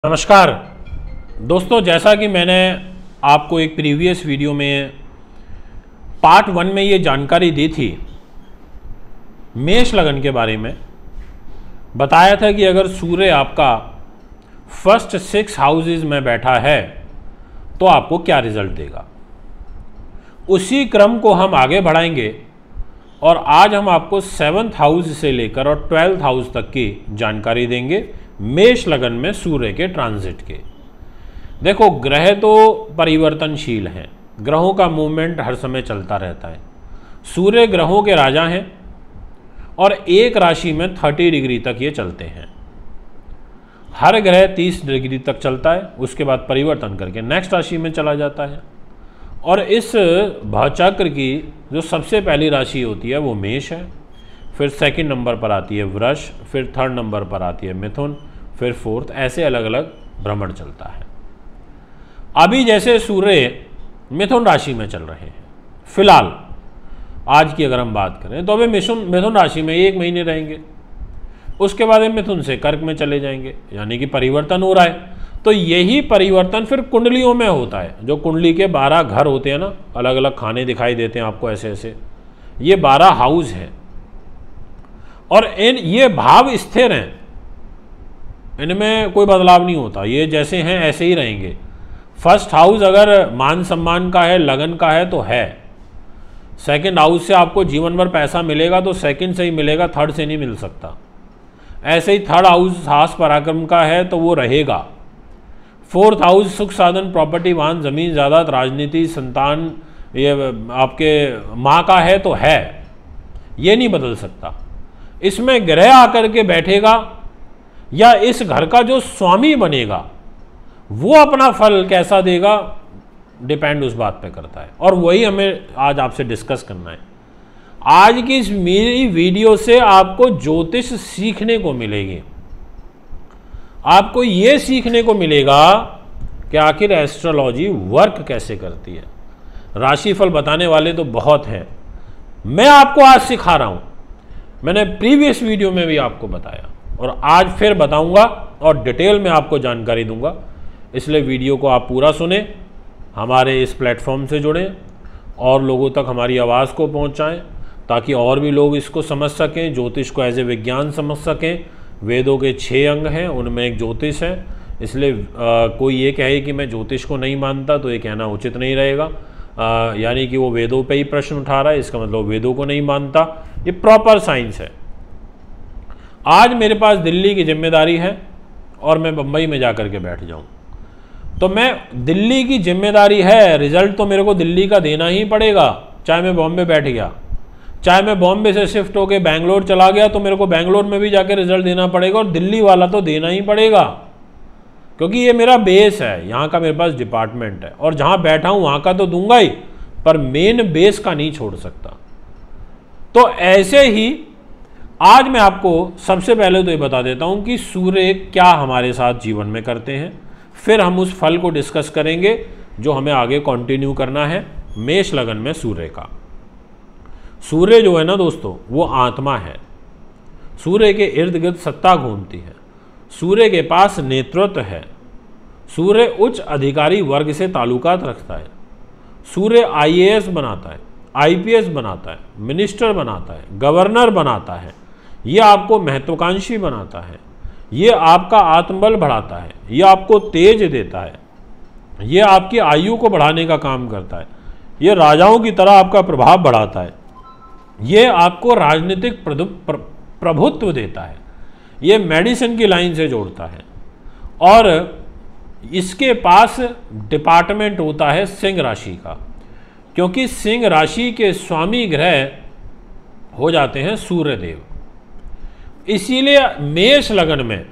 नमस्कार दोस्तों, जैसा कि मैंने आपको एक प्रीवियस वीडियो में पार्ट 1 में ये जानकारी दी थी, मेष लगन के बारे में बताया था कि अगर सूर्य आपका फर्स्ट 6 हाउसेज में बैठा है तो आपको क्या रिजल्ट देगा। उसी क्रम को हम आगे बढ़ाएंगे और आज हम आपको 7th हाउस से लेकर और 12th हाउस तक की जानकारी देंगे मेष लगन में सूर्य के ट्रांजिट के। देखो, ग्रह तो परिवर्तनशील हैं, ग्रहों का मूवमेंट हर समय चलता रहता है। सूर्य ग्रहों के राजा हैं और एक राशि में 30 डिग्री तक ये चलते हैं। हर ग्रह 30 डिग्री तक चलता है, उसके बाद परिवर्तन करके नेक्स्ट राशि में चला जाता है। और इस भाचक्र की जो सबसे पहली राशि होती है वो मेष है, फिर सेकंड नंबर पर आती है वृष, फिर थर्ड नंबर पर आती है मिथुन, फिर फोर्थ, ऐसे अलग अलग भ्रमण चलता है। अभी जैसे सूर्य मिथुन राशि में चल रहे हैं फिलहाल, आज की अगर हम बात करें तो अभी मिथुन राशि में 1 महीने रहेंगे, उसके बाद मिथुन से कर्क में चले जाएंगे, यानी कि परिवर्तन हो रहा है। तो यही परिवर्तन फिर कुंडलियों में होता है। जो कुंडली के 12 घर होते हैं ना, अलग अलग खाने दिखाई देते हैं आपको ऐसे ऐसे, ये 12 हाउस हैं और ये भाव स्थिर हैं, इनमें कोई बदलाव नहीं होता, ये जैसे हैं ऐसे ही रहेंगे। फर्स्ट हाउस अगर मान सम्मान का है, लगन का है तो है। सेकंड हाउस से आपको जीवन भर पैसा मिलेगा तो सेकंड से ही मिलेगा, थर्ड से नहीं मिल सकता। ऐसे ही थर्ड हाउस साहस पराक्रम का है तो वो रहेगा। फोर्थ हाउस सुख साधन, प्रॉपर्टी, वाहन, जमीन जायदाद, राजनीति, संतान, ये आपके माँ का है तो है, ये नहीं बदल सकता। इसमें ग्रह आकर के बैठेगा या इस घर का जो स्वामी बनेगा वो अपना फल कैसा देगा, डिपेंड उस बात पे करता है। और वही हमें आज आपसे डिस्कस करना है। आज की इस मेरी वीडियो से आपको ज्योतिष सीखने को मिलेगी। आपको ये सीखने को मिलेगा कि आखिर एस्ट्रोलॉजी वर्क कैसे करती है। राशिफल बताने वाले तो बहुत हैं, मैं आपको आज सिखा रहा हूं। मैंने प्रीवियस वीडियो में भी आपको बताया और आज फिर बताऊंगा और डिटेल में आपको जानकारी दूंगा। इसलिए वीडियो को आप पूरा सुने, हमारे इस प्लेटफॉर्म से जुड़ें और लोगों तक हमारी आवाज़ को पहुंचाएं ताकि और भी लोग इसको समझ सकें, ज्योतिष को एज ए विज्ञान समझ सकें। वेदों के 6 अंग हैं, उनमें एक ज्योतिष है। इसलिए कोई ये कहे कि मैं ज्योतिष को नहीं मानता तो ये कहना उचित नहीं रहेगा। यानी कि वो वेदों पे ही प्रश्न उठा रहा है, इसका मतलब वेदों को नहीं मानता। ये प्रॉपर साइंस है। आज मेरे पास दिल्ली की जिम्मेदारी है और मैं बम्बई में जाकर के बैठ जाऊं तो मैं, दिल्ली की जिम्मेदारी है, रिजल्ट तो मेरे को दिल्ली का देना ही पड़ेगा। चाहे मैं बॉम्बे बैठ गया, चाहे मैं बॉम्बे से शिफ्ट होकर बैंगलोर चला गया तो मेरे को बैंगलोर में भी जाकर रिजल्ट देना पड़ेगा और दिल्ली वाला तो देना ही पड़ेगा, क्योंकि ये मेरा बेस है, यहाँ का मेरे पास डिपार्टमेंट है और जहाँ बैठा हूँ वहाँ का तो दूंगा ही, पर मेन बेस का नहीं छोड़ सकता। तो ऐसे ही आज मैं आपको सबसे पहले तो ये बता देता हूँ कि सूर्य क्या हमारे साथ जीवन में करते हैं, फिर हम उस फल को डिस्कस करेंगे जो हमें आगे कंटिन्यू करना है। मेष लगन में सूर्य का, सूर्य जो है ना दोस्तों, वो आत्मा है। सूर्य के इर्द गिर्द सत्ता घूमती है, सूर्य के पास नेतृत्व है, सूर्य उच्च अधिकारी वर्ग से ताल्लुकात रखता है, सूर्य IAS बनाता है, IPS बनाता है, मिनिस्टर बनाता है, गवर्नर बनाता है, ये आपको महत्वाकांक्षी बनाता है, ये आपका आत्मबल बढ़ाता है, ये आपको तेज देता है, ये आपकी आयु को बढ़ाने का काम करता है, ये राजाओं की तरह आपका प्रभाव बढ़ाता है, ये आपको राजनीतिक प्रभुत्व देता है, ये मेडिसिन की लाइन से जोड़ता है और इसके पास डिपार्टमेंट होता है सिंह राशि का, क्योंकि सिंह राशि के स्वामी ग्रह हो जाते हैं सूर्यदेव। इसीलिए मेष लगन में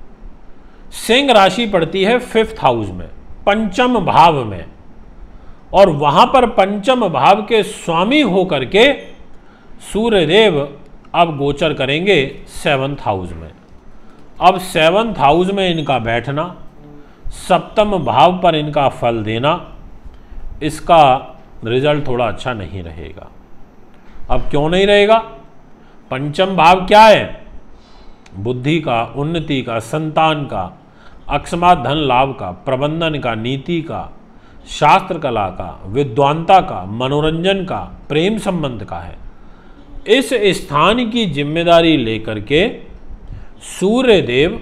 सिंह राशि पड़ती है 5th हाउस में, पंचम भाव में, और वहां पर पंचम भाव के स्वामी होकर के सूर्यदेव अब गोचर करेंगे 7th हाउस में। अब 7th हाउस में इनका बैठना, सप्तम भाव पर इनका फल देना, इसका रिजल्ट थोड़ा अच्छा नहीं रहेगा। अब क्यों नहीं रहेगा? पंचम भाव क्या है? बुद्धि का, उन्नति का, संतान का, अकस्मात धन लाभ का, प्रबंधन का, नीति का, शास्त्र कला का, विद्वानता का, मनोरंजन का, प्रेम संबंध का है। इस स्थान की जिम्मेदारी लेकर के सूर्य देव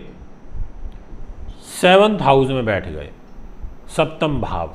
7th हाउस में बैठ गए, सप्तम भाव।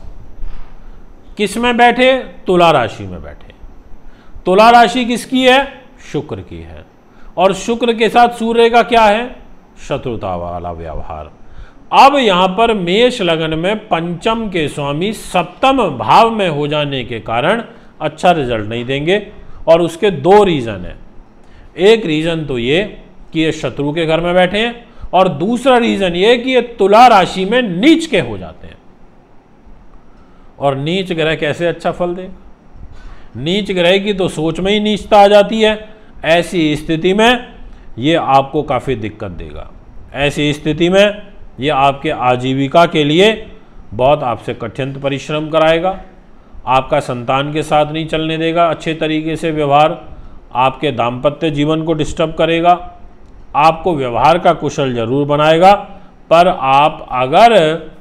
किस में बैठे? तुला राशि में बैठे। तुला राशि किसकी है? शुक्र की है। और शुक्र के साथ सूर्य का क्या है? शत्रुता वाला व्यवहार। अब यहां पर मेष लगन में पंचम के स्वामी सप्तम भाव में हो जाने के कारण अच्छा रिजल्ट नहीं देंगे। और उसके दो रीजन है। एक रीजन तो ये कि ये शत्रु के घर में बैठे हैं, और दूसरा रीजन ये कि ये तुला राशि में नीच के हो जाते हैं। और नीच ग्रह कैसे अच्छा फल देगा? नीच ग्रह की तो सोच में ही नीचता आ जाती है। ऐसी स्थिति में ये आपको काफ़ी दिक्कत देगा। ऐसी स्थिति में ये आपके आजीविका के लिए बहुत आपसे कठिन परिश्रम कराएगा। आपका संतान के साथ नहीं चलने देगा अच्छे तरीके से व्यवहार। आपके दाम्पत्य जीवन को डिस्टर्ब करेगा। आपको व्यवहार का कुशल जरूर बनाएगा, पर आप अगर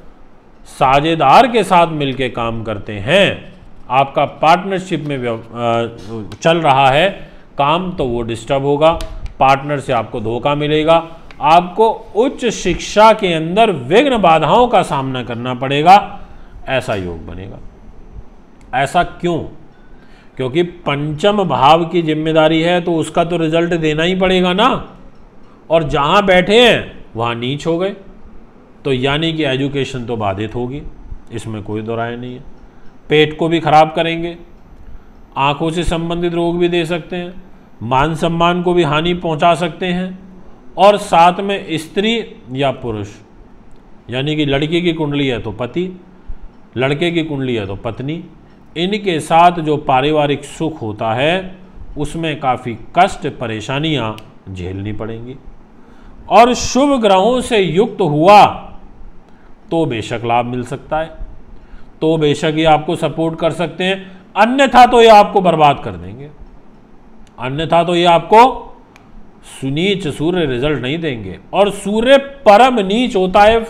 साझेदार के साथ मिलकर काम करते हैं, आपका पार्टनरशिप में चल रहा है काम, तो वो डिस्टर्ब होगा। पार्टनर से आपको धोखा मिलेगा। आपको उच्च शिक्षा के अंदर विघ्न बाधाओं का सामना करना पड़ेगा। ऐसा योग बनेगा। ऐसा क्यों? क्योंकि पंचम भाव की जिम्मेदारी है, तो उसका तो रिजल्ट देना ही पड़ेगा ना। और जहां बैठे हैं वहां नीच हो गए, तो यानी कि एजुकेशन तो बाधित होगी, इसमें कोई दो राय नहीं है। पेट को भी खराब करेंगे, आंखों से संबंधित रोग भी दे सकते हैं, मान सम्मान को भी हानि पहुंचा सकते हैं, और साथ में स्त्री या पुरुष, यानी कि लड़की की कुंडली है तो पति, लड़के की कुंडली है तो पत्नी, इनके साथ जो पारिवारिक सुख होता है उसमें काफ़ी कष्ट परेशानियां झेलनी पड़ेंगी। और शुभ ग्रहों से युक्त हुआ तो बेशक लाभ मिल सकता है, तो बेशक ये आपको सपोर्ट कर सकते हैं, अन्यथा तो ये आपको बर्बाद कर देंगे। अन्यथा तो ये आपको सुनीच सूर्य रिजल्ट नहीं देंगे। और सूर्य परम नीच होता है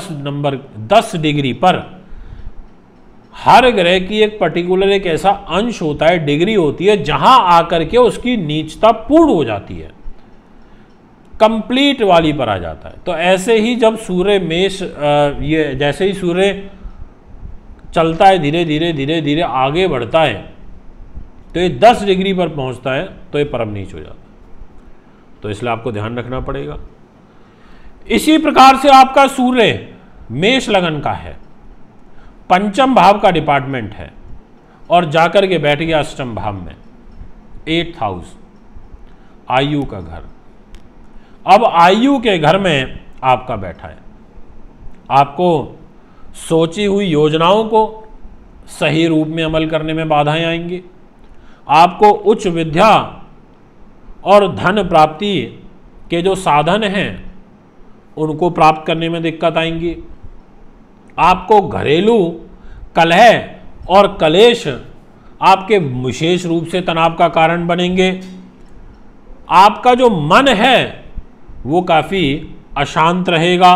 10 डिग्री पर। हर ग्रह की एक पर्टिकुलर एक ऐसा अंश होता है, डिग्री होती है, जहां आकर के उसकी नीचता पूर्ण हो जाती है, कंप्लीट वाली पर आ जाता है। तो ऐसे ही जब सूर्य मेष ये जैसे ही सूर्य चलता है, धीरे धीरे धीरे धीरे आगे बढ़ता है, तो ये 10 डिग्री पर पहुंचता है तो ये परम नीच हो जाता है। तो इसलिए आपको ध्यान रखना पड़ेगा। इसी प्रकार से आपका सूर्य मेष लगन का है, पंचम भाव का डिपार्टमेंट है, और जाकर के बैठ गया अष्टम भाव में, 8th हाउस, आयु का घर। अब आयु के घर में आपका बैठा है। आपको सोची हुई योजनाओं को सही रूप में अमल करने में बाधाएं आएंगी। आपको उच्च विद्या और धन प्राप्ति के जो साधन हैं उनको प्राप्त करने में दिक्कत आएंगी। आपको घरेलू कलह और कलेश आपके विशेष रूप से तनाव का कारण बनेंगे। आपका जो मन है वो काफ़ी अशांत रहेगा।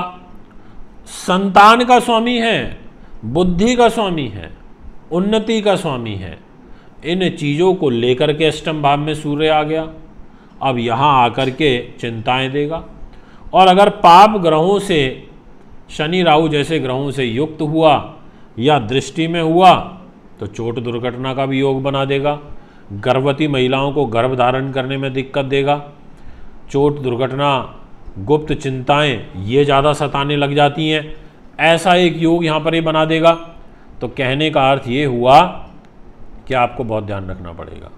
संतान का स्वामी है, बुद्धि का स्वामी है, उन्नति का स्वामी है। इन चीज़ों को लेकर के अष्टम भाव में सूर्य आ गया। अब यहाँ आकर के चिंताएं देगा। और अगर पाप ग्रहों से, शनि राहु जैसे ग्रहों से युक्त हुआ या दृष्टि में हुआ तो चोट दुर्घटना का भी योग बना देगा। गर्भवती महिलाओं को गर्भ धारण करने में दिक्कत देगा। चोट दुर्घटना, गुप्त चिंताएं ये ज़्यादा सताने लग जाती हैं। ऐसा एक योग यहाँ पर ये बना देगा। तो कहने का अर्थ ये हुआ कि आपको बहुत ध्यान रखना पड़ेगा।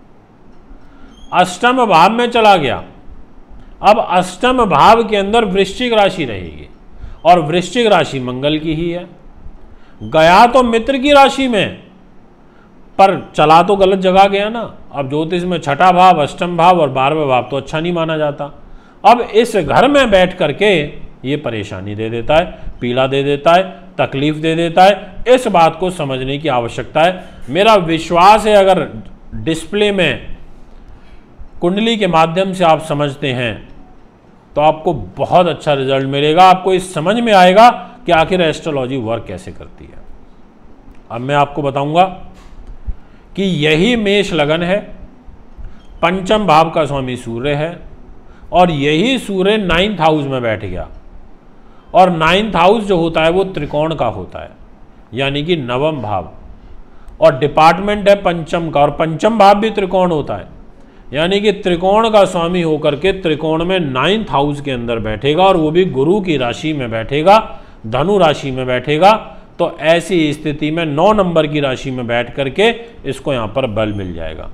अष्टम भाव में चला गया। अब अष्टम भाव के अंदर वृश्चिक राशि रहेगी, और वृश्चिक राशि मंगल की ही है। गया तो मित्र की राशि में, पर चला तो गलत जगह गया ना। अब ज्योतिष में छठा भाव, अष्टम भाव और 12वां भाव तो अच्छा नहीं माना जाता। अब इस घर में बैठ करके ये परेशानी दे देता है, पीड़ा दे देता है, तकलीफ दे देता है। इस बात को समझने की आवश्यकता है। मेरा विश्वास है अगर डिस्प्ले में कुंडली के माध्यम से आप समझते हैं तो आपको बहुत अच्छा रिजल्ट मिलेगा। आपको इस समझ में आएगा कि आखिर एस्ट्रोलॉजी वर्क कैसे करती है। अब मैं आपको बताऊंगा कि यही मेष लगन है, पंचम भाव का स्वामी सूर्य है, और यही सूर्य 9th हाउस में बैठ गया। और 9th हाउस जो होता है वो त्रिकोण का होता है, यानी कि नवम भाव, और डिपार्टमेंट है पंचम का, और पंचम भाव भी त्रिकोण होता है, यानी कि त्रिकोण का स्वामी होकर के त्रिकोण में 9th हाउस के अंदर बैठेगा, और वो भी गुरु की राशि में बैठेगा, धनु राशि में बैठेगा। तो ऐसी स्थिति में 9 नंबर की राशि में बैठ करके इसको यहाँ पर बल मिल जाएगा।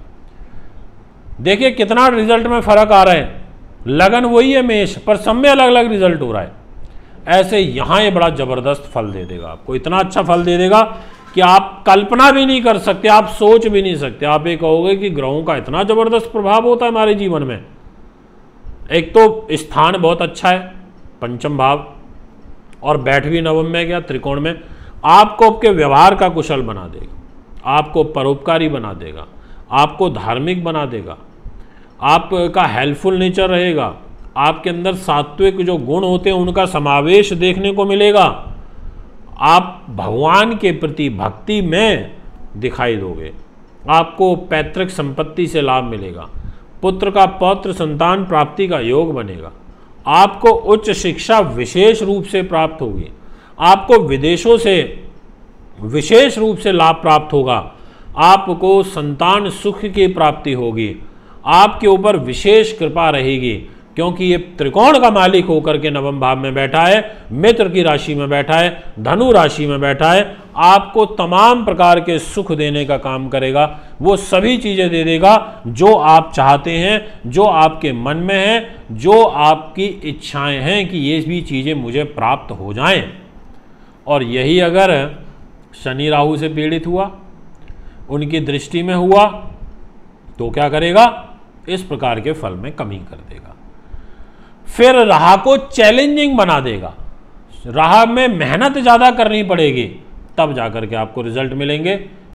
देखिए कितना रिजल्ट में फर्क आ रहा है, लगन वही है मेष, पर सब में अलग अलग रिजल्ट हो रहा है। ऐसे यहाँ ये बड़ा जबरदस्त फल दे देगा आपको, इतना अच्छा फल दे देगा कि आप कल्पना भी नहीं कर सकते, आप सोच भी नहीं सकते। आप ये कहोगे कि ग्रहों का इतना जबरदस्त प्रभाव होता है हमारे जीवन में। एक तो स्थान बहुत अच्छा है पंचम भाव, और बैठ भी नवम में गया त्रिकोण में, आपको आपके व्यवहार का कुशल बना देगा, आपको परोपकारी बना देगा, आपको धार्मिक बना देगा, आपका हेल्पफुल नेचर रहेगा, आपके अंदर सात्विक जो गुण होते हैं उनका समावेश देखने को मिलेगा, आप भगवान के प्रति भक्ति में दिखाई दोगे, आपको पैतृक संपत्ति से लाभ मिलेगा, पुत्र का पौत्र संतान प्राप्ति का योग बनेगा, आपको उच्च शिक्षा विशेष रूप से प्राप्त होगी, आपको विदेशों से विशेष रूप से लाभ प्राप्त होगा, आपको संतान सुख की प्राप्ति होगी, आपके ऊपर विशेष कृपा रहेगी, क्योंकि ये त्रिकोण का मालिक होकर के नवम भाव में बैठा है, मित्र की राशि में बैठा है, धनु राशि में बैठा है, आपको तमाम प्रकार के सुख देने का काम करेगा। वो सभी चीज़ें दे देगा जो आप चाहते हैं, जो आपके मन में है, जो आपकी इच्छाएं हैं कि ये भी चीज़ें मुझे प्राप्त हो जाएं। और यही अगर शनि राहु से पीड़ित हुआ, उनकी दृष्टि में हुआ, तो क्या करेगा, इस प्रकार के फल में कमी कर देगा। फिर राह को चैलेंजिंग बना देगा, राह में मेहनत ज़्यादा करनी पड़ेगी, तब जाकर के आपको रिजल्ट मिलेंगे।